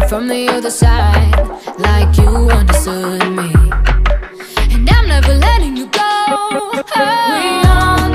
from the other side, like you understood me. And I'm never letting you go.